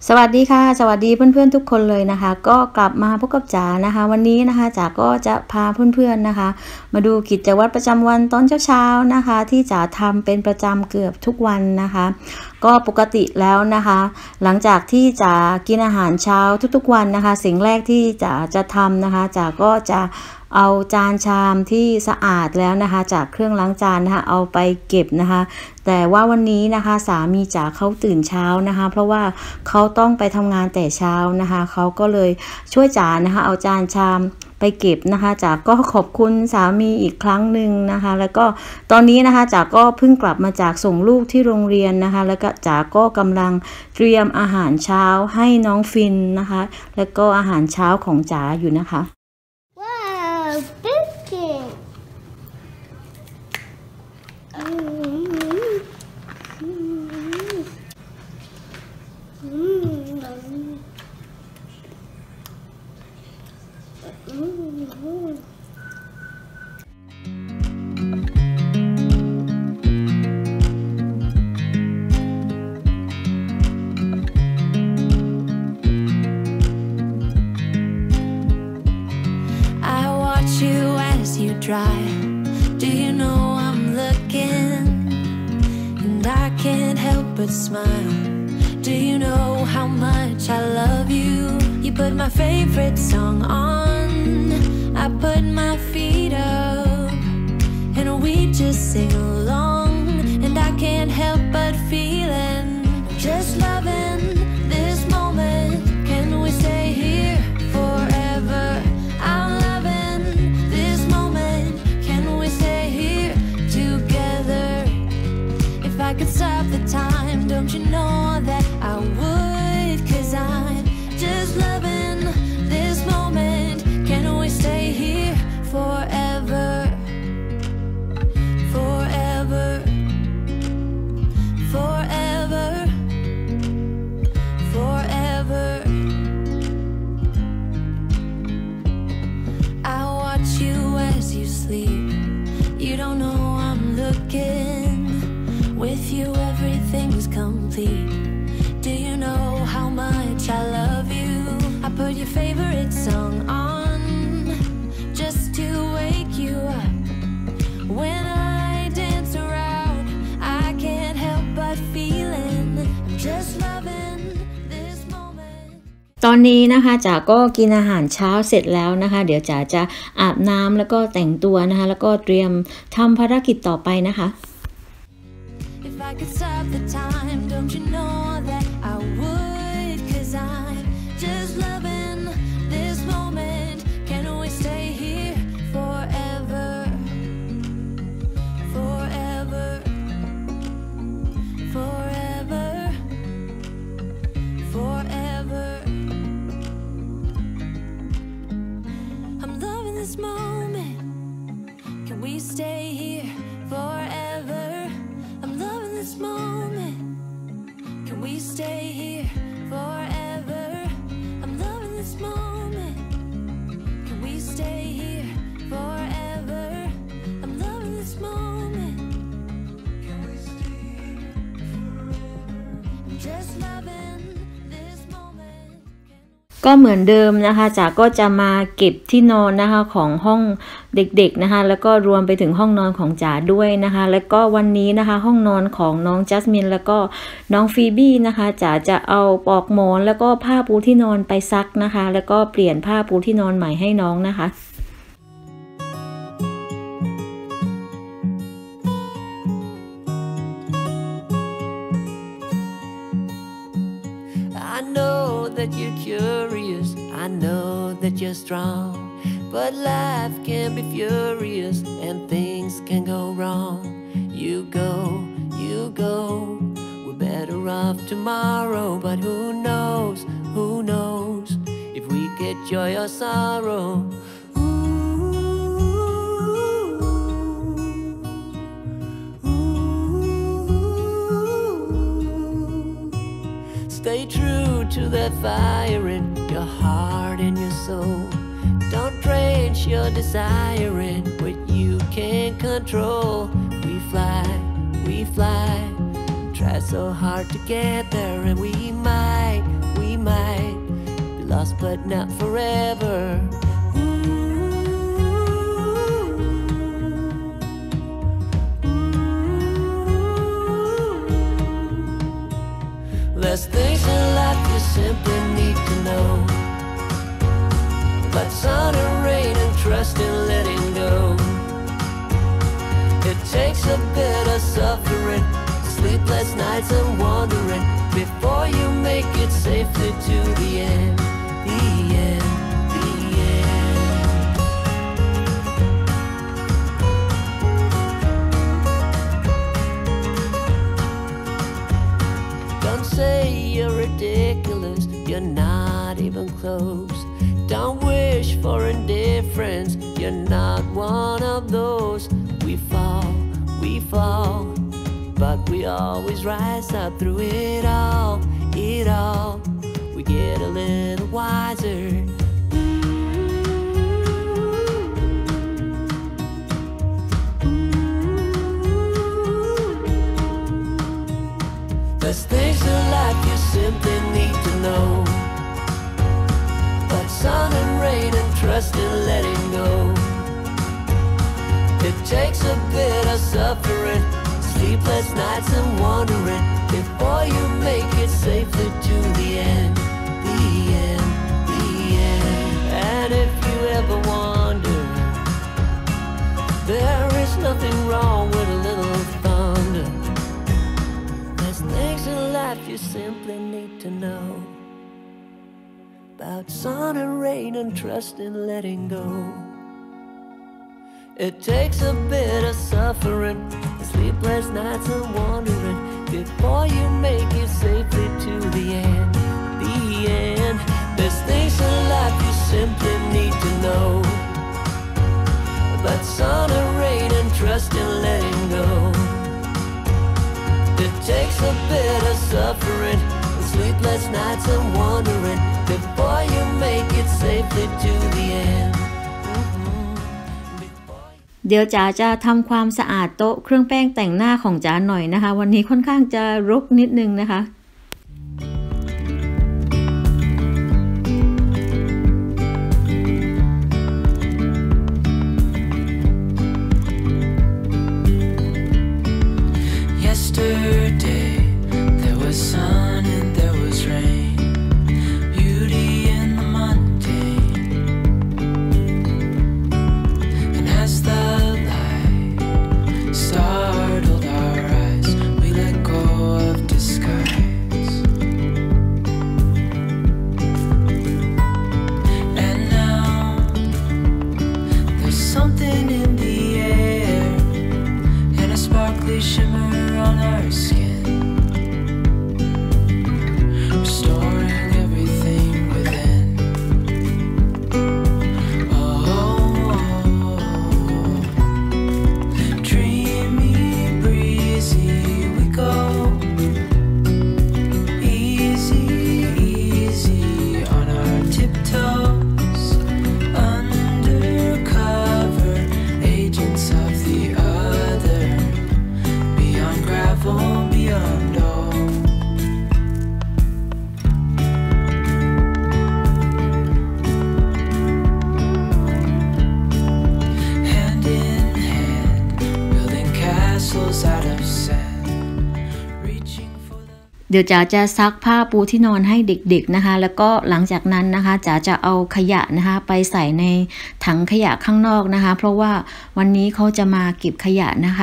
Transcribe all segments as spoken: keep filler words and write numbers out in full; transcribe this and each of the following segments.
สวัสดีค่ะสวัสดีเพื่อนๆทุกคนเลยนะคะก็กลับมาพบกับจ๋านะคะวันนี้นะคะจ๋าก็จะพาเพื่อนๆนะคะมาดูกิจวัตรประจำวันตอนเช้าๆนะคะที่จ๋าทำเป็นประจำเกือบทุกวันนะคะก็ปกติแล้วนะคะหลังจากที่จ๋ากินอาหารเช้าทุกๆวันนะคะสิ่งแรกที่จ๋าจะทำนะคะจ๋าก็จะเอาจานชามที่สะอาดแล้วนะคะจากเครื่องล้างจานนะคะเอาไปเก็บนะคะแต่ว่าวันนี้นะคะสามีจ๋าเขาตื่นเช้านะคะเพราะว่าเขาต้องไปทำงานแต่เช้านะคะเขาก็เลยช่วยจ๋านะคะเอาจานชามไปเก็บนะคะจ๋าก็ขอบคุณสามีอีกครั้งหนึ่งนะคะแล้วก็ตอนนี้นะคะจ๋าก็เพิ่งกลับมาจากส่งลูกที่โรงเรียนนะคะแล้วก็จ๋าก็กำลังเตรียมอาหารเช้าให้น้องฟินนะคะแล้วก็อาหารเช้าของจ๋าอยู่นะคะ biscuit. Drive. Do you know I'm looking and I can't help but smile? Do you know how much I love you? You put my favorite song on, I put my feet up and we just sing along, and I can't help but feeling just loving this moment. Can we stay here forever? I'm I could stop the time, don't you know that I would? 'Cause I'm just loving this moment. Can we stay here forever? Forever. Forever. Forever. I watch you as you sleep. You don't know I'm looking. With you everything's complete. Do you know how much I love you? I put your favorite song on just to wake you up. When I dance around, I can't help but feeling just loving this moment. ตอนนี้นะคะจ๋าก็กินอาหารเช้าเสร็จแล้วนะคะเดี๋ยวจ๋าจะอาบน้ำแล้วก็แต่งตัวนะคะแล้วก็เตรียมทำภารกิจต่อไปนะคะ If I could stop the time, don't you know that I would? 'Cause I'm just loving this moment. Can we stay here forever? Forever. Forever. Forever. I'm loving this moment. Can we stay here forever?I'm loving this moment. Can we stay here forever? I'm loving this moment. Can we stay here forever? I'm loving this moment. Can we stay here forever? I'm just loving this moment. ก็เหมือนเดิมนะคะจ๋าก็จะมาเก็บที่นอนนะคะของห้องเด็กๆนะคะแล้วก็รวมไปถึงห้องนอนของจ๋าด้วยนะคะแล้วก็วันนี้นะคะห้องนอนของน้องจัสมินแล้วก็น้องฟีบี้นะคะจ๋าจะเอาปลอกหมอนแล้วก็ผ้าปูที่นอนไปซักนะคะแล้วก็เปลี่ยนผ้าปูที่นอนใหม่ให้น้องนะคะ I know that you're curious, I know that you're strong, but life can be furious and things can go wrong. You go, you go, we're better off tomorrow, but who knows, who knows if we get joy or sorrow. Stay true to that fire in your heart and your soul. Don't drench your desire in what you can't control. We fly, we fly, try so hard to get there, and we might, we might be lost but not forever. There's things in life you simply need to know, but sun and rain and trust in letting go. It takes a bit of suffering, sleepless nights and wandering, before you make it safely to the end, the end, the end. Don't say you're ridiculous, you're not even close. Don't wish for indifference, you're not one of those. We fall, we fall, but we always rise up through it all, it all. We get a little wiser. There's things in life you simply need to know, but sun and rain and trust in letting go. It takes a bit of suffering, sleepless nights and wandering, before you make it safely to the end, the end, the end. And if you ever wonder, there is nothing wrong with a little thunder. There's things in life you simply need to know, about sun and rain and trust in letting go. It takes a bit of suffering, sleepless nights and wandering, before you make it safely to the end, the end. There's things in life you simply need to know, about sun and rain and trust in letting go. It takes a bit of suffering, sleepless nights and wandering, before you make it safely to the end. เดี๋ยวจ๋าจะทำความสะอาดโต๊ะเครื่องแป้งแต่งหน้าของจ๋าหน่อยนะคะวันนี้ค่อนข้างจะรกนิดนึงนะคะ Yesterday there was sun and there was rain, beauty in the mundane, and as the startled our eyes, we let go of disguise. And now there's something in the air, and a sparkly shimmer on our skin, restoring everything within. เดี๋ยวจ๋าจะซักผ้าปูที่นอนให้เด็กๆนะคะแล้วก็หลังจากนั้นนะคะจ๋าจะเอาขยะนะคะไปใส่ในถังขยะข้างนอกนะคะเพราะว่าวันนี้เขาจะมาเก็บขยะนะคะ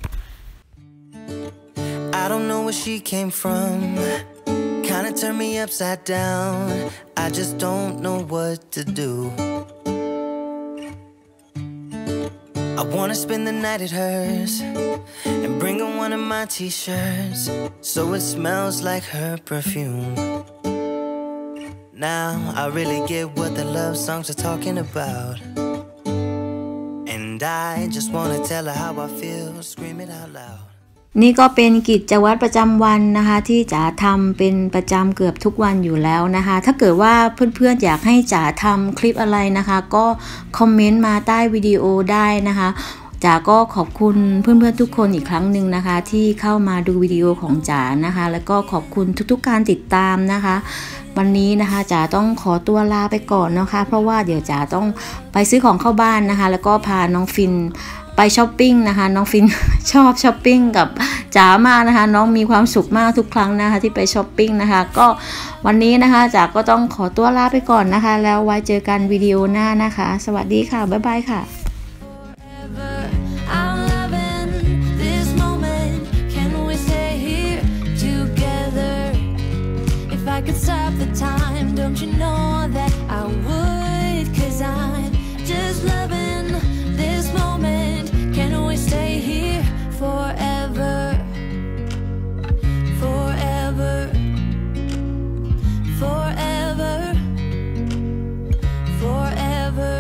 I don't know where she came from, kinda turned me upside down. I just don't know what to do. I wanna spend the night at hers and bring her one of my t-shirts so it smells like her perfume. Now I really get what the love songs are talking about, and I just wanna tell her how I feel, scream it out loud. นี่ก็เป็นกิจวัตรประจำวันนะคะที่จ๋าทำเป็นประจำเกือบทุกวันอยู่แล้วนะคะถ้าเกิดว่าเพื่อนๆอยากให้จ๋าทำคลิปอะไรนะคะก็คอมเมนต์มาใต้วิดีโอได้นะคะจ๋าก็ขอบคุณเพื่อนๆทุกคนอีกครั้งหนึ่งนะคะที่เข้ามาดูวิดีโอของจ๋านะคะแล้วก็ขอบคุณทุกๆการติดตามนะคะวันนี้นะคะจ๋าต้องขอตัวลาไปก่อนนะคะเพราะว่าเดี๋ยวจ๋าต้องไปซื้อของเข้าบ้านนะคะแล้วก็พาน้องฟินไปช้อปปิ้งนะคะน้องฟิน ชอบช้อปปิ้งกับจ๋ามากนะคะน้องมีความสุขมากทุกครั้งนะคะที่ไปช้อปปิ้งนะคะก็วันนี้นะคะจ๋าก็ต้องขอตัวลาไปก่อนนะคะแล้วไว้เจอกันวิดีโอหน้านะคะสวัสดีค่ะบ๊ายบายค่ะ I could stop the time, don't you know that I would? 'Cause I'm just loving this moment. Can we stay here forever? Forever. Forever. Forever.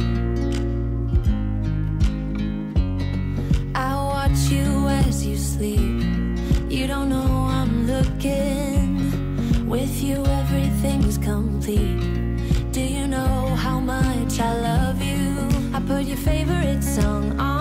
I watch you as you sleep. You don't know I'm looking.With you everything's complete. Do you know how much I love you? I put your favorite song on